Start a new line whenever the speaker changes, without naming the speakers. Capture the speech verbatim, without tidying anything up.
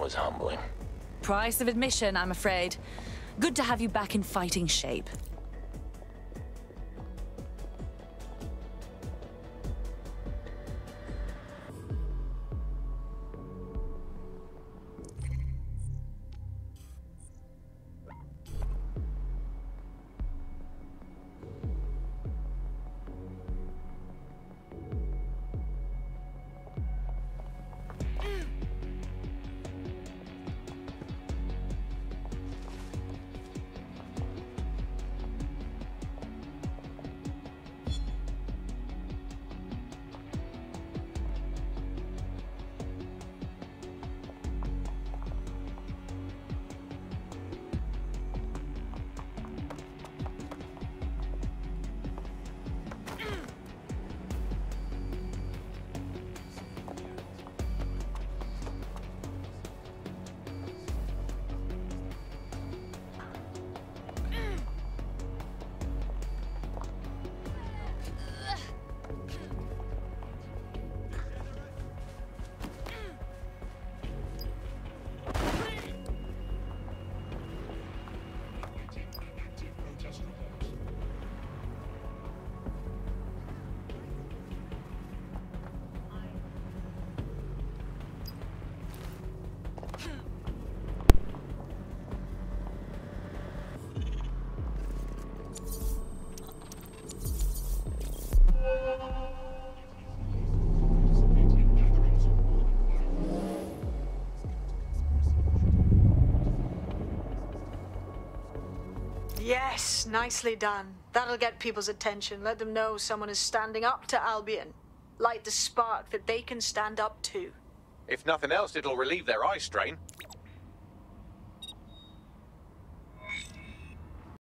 was humbling.
Price of admission, I'm afraid. Good to have you back in fighting shape.
Yes, nicely done. That'll get people's attention. Let them know someone is standing up to Albion. Light the spark that they can stand up to.
If nothing else, it'll relieve their eye strain.